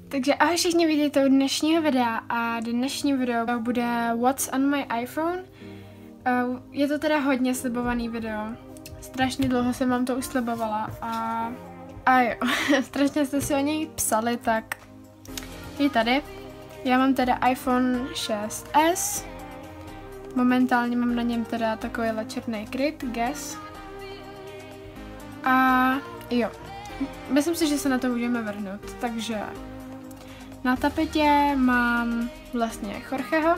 Takže ahoj všichni, vidíte u dnešního videa a dnešní video bude What's on my iPhone. Je to teda hodně slibovaný video. Strašně dlouho jsem vám to už slibovala a jo, strašně jste si o něj psali, tak je tady. Já mám teda iPhone 6s. Momentálně mám na něm teda takovýhle černý kryt, Guess. A jo, myslím si, že se na to můžeme vrhnout, takže na tapetě mám vlastně Jorgeho.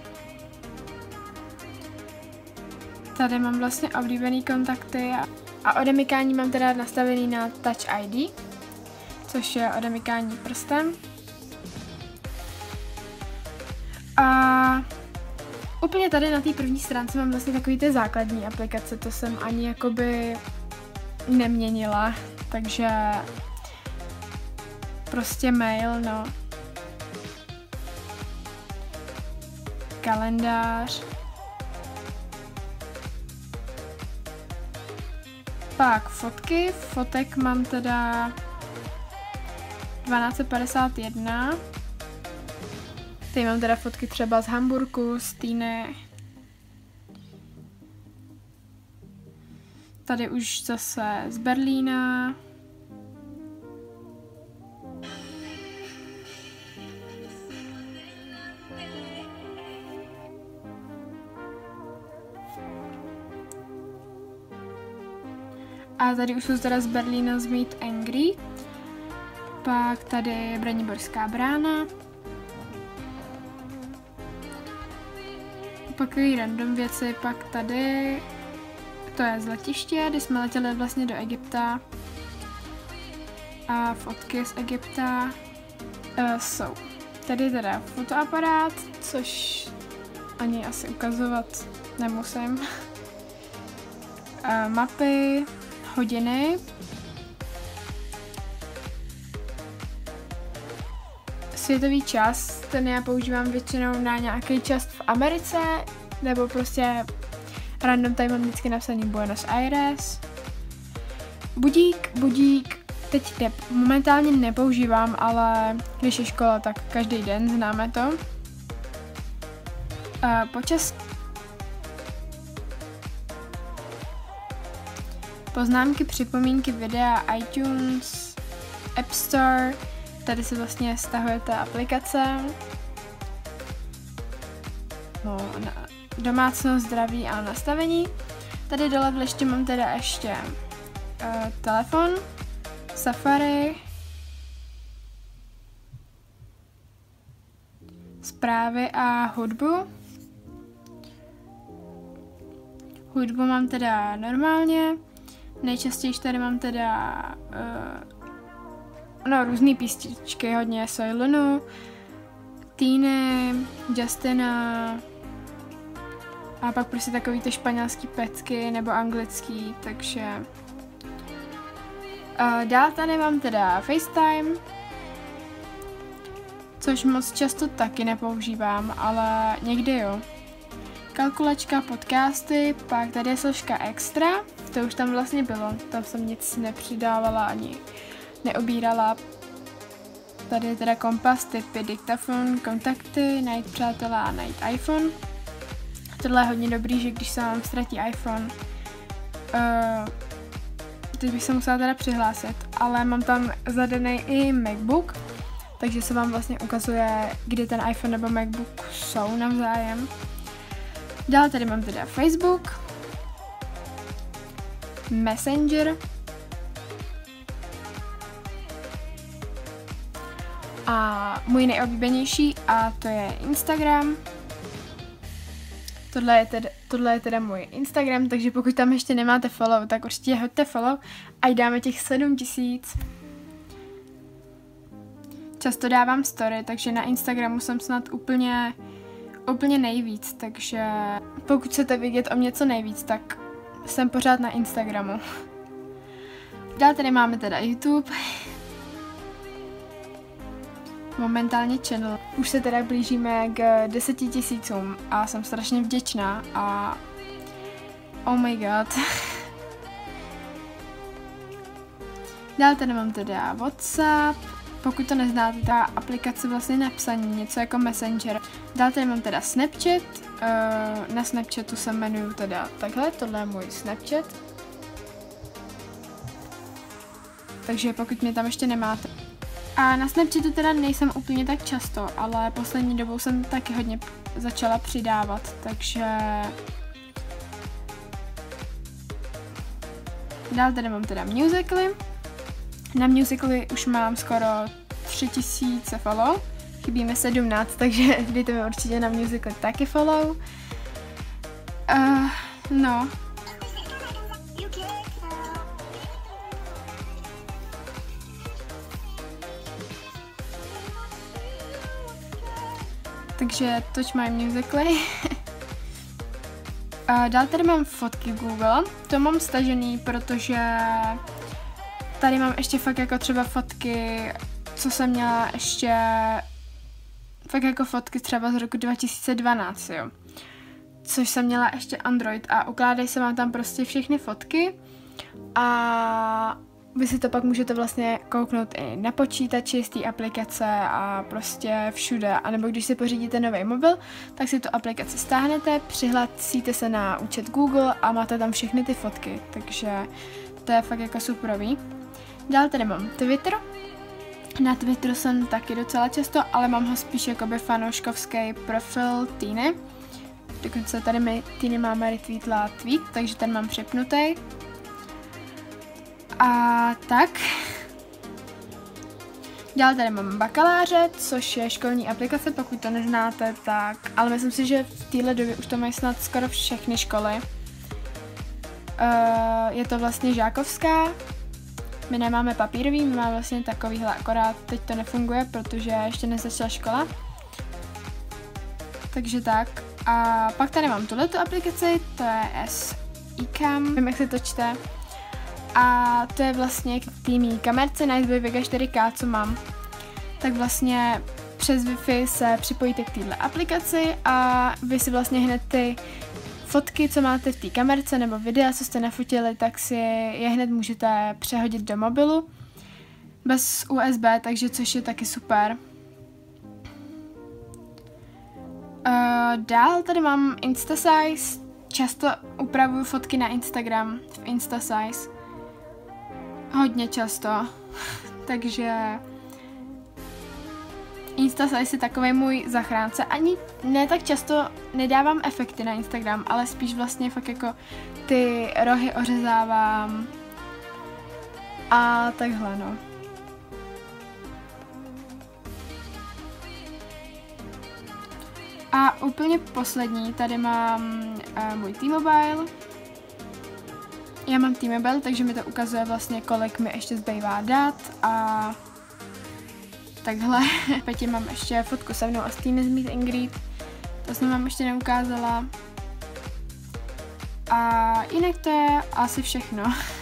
Tady mám vlastně oblíbený kontakty a odemykání mám teda nastavený na Touch ID, což je odemykání prstem. A úplně tady na té první stránce mám vlastně takový ty základní aplikace, to jsem ani jakoby neměnila, takže prostě mail, no. Kalendář. Pak fotky. Fotek mám teda 1251. Tady mám teda fotky třeba z Hamburku, z Týny. Tady už zase z Berlína. A tady už jsou teda z Berlína z Meet Angry. Pak tady je Braniborská brána. Pak takový random věci, pak tady to je z letiště, kdy jsme letěli vlastně do Egypta. A fotky z Egypta jsou tady teda fotoaparát, což ani asi ukazovat nemusím. Mapy, hodiny, světový čas, ten já používám většinou na nějaký čas v Americe, nebo prostě random tady mám vždycky napsaný Buenos Aires. Budík, teď momentálně nepoužívám, ale když je škola, tak každý den známe to. Počas poznámky, připomínky, videa, iTunes, App Store, tady si vlastně stahujete aplikace. No, domácnost, zdraví a nastavení. Tady dole v liště mám teda ještě telefon, Safari, zprávy a hudbu. Hudbu mám teda normálně. Nejčastěji tady mám teda různý písničky, hodně Soylunu, Týny, Justina a pak prostě takový ty španělský pecky nebo anglický, takže dál tady mám teda FaceTime, což moc často taky nepoužívám, ale někdy jo. Kalkulačka, podcasty, pak tady je složka extra, to už tam vlastně bylo, tam jsem nic nepřidávala ani neobírala. Tady je teda kompas, tipy, diktafon, kontakty, najít přátelé a najít iPhone. Tohle je hodně dobrý, že když se vám ztratí iPhone, teď bych se musela teda přihlásit, ale mám tam zadaný i MacBook, takže se vám vlastně ukazuje, kdy ten iPhone nebo MacBook jsou navzájem. Dál tady mám teda Facebook, Messenger a můj nejoblíbenější, a to je Instagram. Tohle je teda můj Instagram, takže pokud tam ještě nemáte follow, tak určitě hoďte follow, ať dáme těch 7000. Často dávám story, takže na Instagramu jsem snad úplně nejvíc, takže pokud chcete vidět o mě co nejvíc, tak jsem pořád na Instagramu. Dál tady máme teda YouTube. Momentálně channel. Už se teda blížíme k 10 000 a jsem strašně vděčná a oh my god. Dál tady mám teda WhatsApp, pokud to neznáte, ta aplikace vlastně na psaní, něco jako Messenger. Dál tady mám teda Snapchat, na Snapchatu se jmenuju teda takhle, tohle je můj Snapchat. Takže pokud mě tam ještě nemáte. A na Snapchatu teda nejsem úplně tak často, ale poslední dobou jsem taky hodně začala přidávat, takže... Dál tady mám teda Musical.ly. Na Musical.ly už mám skoro 3000 follow, chybí mi 17, takže dejte mi určitě na Musical.ly taky follow. No. Takže toč my Musical.ly. Dál tady mám fotky Google, to mám stažený, protože tady mám ještě fakt jako třeba fotky, co jsem měla ještě, fakt jako fotky třeba z roku 2012, jo. Což jsem měla ještě Android a ukládají se vám tam prostě všechny fotky a vy si to pak můžete vlastně kouknout i na počítači z té aplikace a prostě všude. A nebo když si pořídíte nový mobil, tak si tu aplikaci stáhnete, přihlásíte se na účet Google a máte tam všechny ty fotky. Takže to je fakt jako superový. Dál tady mám Twitter. Na Twitteru jsem taky docela často, ale mám ho spíš jakoby fanouškovský profil Týny. Dokonce tady mi Týny máme retweetla tweet, takže ten mám připnutý. A tak. Dál tady mám Bakaláře, což je školní aplikace, pokud to neznáte, tak... Ale myslím si, že v téhle době už to mají snad skoro všechny školy. Je to vlastně žákovská. My nemáme papírový, my máme vlastně takovýhle, akorát teď to nefunguje, protože ještě nezačala škola. Takže tak. A pak tady mám tuhletu aplikaci, to je SICAM, nevím, jak se to čte. A to je vlastně k té kamerce Nightboy Vega 4K, co mám. Tak vlastně přes Wi-Fi se připojíte k téhle aplikaci a vy si vlastně hned ty fotky, co máte v té kamerce nebo videa, co jste nafotili, tak si je hned můžete přehodit do mobilu bez USB, takže což je taky super. Dál tady mám Instasize, často upravuju fotky na Instagram v Instasize. Hodně často, takže Instasize je takový můj zachránce. Ani ne tak často nedávám efekty na Instagram, ale spíš vlastně fakt jako ty rohy ořezávám a takhle no. A úplně poslední, tady mám můj T-Mobile. Já mám T-Mobile, takže mi to ukazuje vlastně, kolik mi ještě zbývá dát a takhle. Teď mám ještě fotku se mnou a s Týny z Meet and Greet. To jsem vám ještě neukázala. A jinak to je asi všechno.